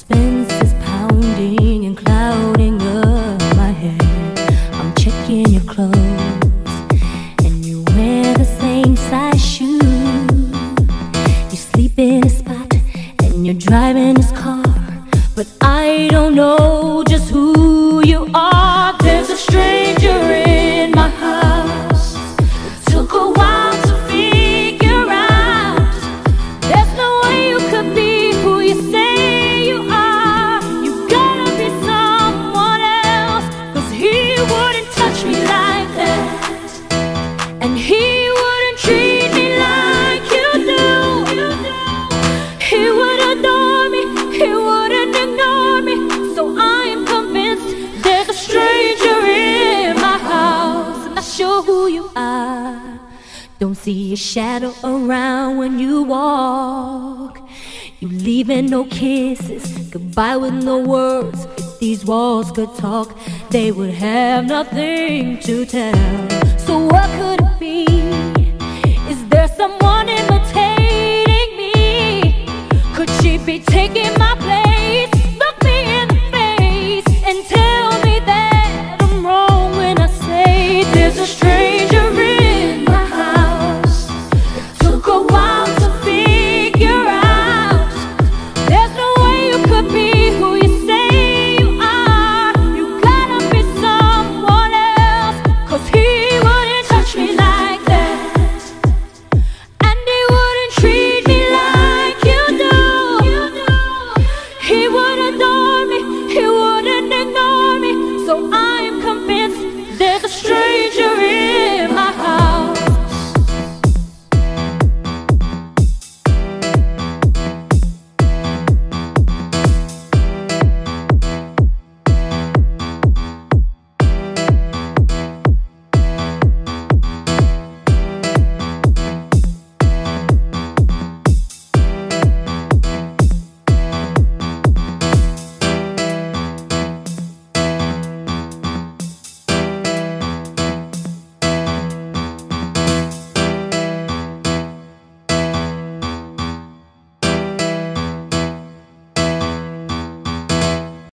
Suspense is pounding and clouding up my head. I'm checking your clothes, and you wear the same size shoes. You sleep in a spot, and you're driving this car, but I don't know just who you are. There's a stranger in my house. It took a while to figure out. There's no way you could be who you say you are. You gotta be someone else, 'cause he wouldn't touch me like that, and he wouldn't treat me like you do. He would adore me, he wouldn't ignore me. So I am convinced there's a stranger in my house. I'm not sure who you are. Don't see your shadow around when you walk. You leaving no kisses, goodbye with no words. If these walls could talk, they would have nothing to tell. So what could it be? Is there someone imitating me? Could she be taking my place?